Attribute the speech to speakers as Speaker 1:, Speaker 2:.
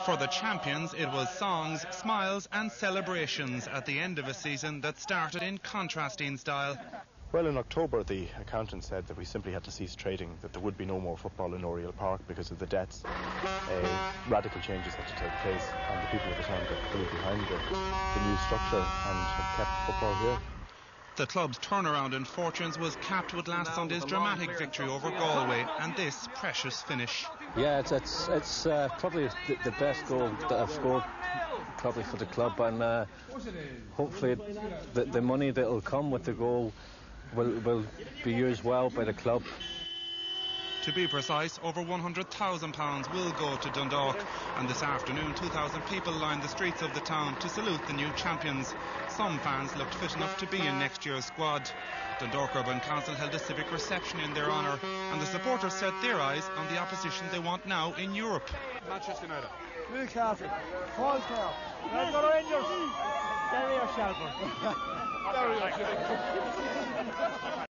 Speaker 1: For the champions, it was songs, smiles and celebrations at the end of a season that started in contrasting style.
Speaker 2: Well, in October, the accountant said that we simply had to cease trading, that there would be no more football in Oriel Park because of the debts. Radical changes had to take place, and the people of the town got fully behind the new structure and have kept football here.
Speaker 1: The club's turnaround in fortunes was capped with last Sunday's dramatic victory over Galway and this precious finish.
Speaker 3: Yeah, it's probably the best goal that I've scored probably for the club, and hopefully the money that will come with the goal will be used well by the club.
Speaker 1: To be precise, over £100,000 will go to Dundalk, and this afternoon 2,000 people lined the streets of the town to salute the new champions. Some fans looked fit enough to be in next year's squad. Dundalk Urban Council held a civic reception in their honour, and the supporters set their eyes on the opposition they want now in Europe.
Speaker 4: Manchester United.
Speaker 5: Newcastle, Falkirk, Red Bull Rangers, Derry or Shelburne.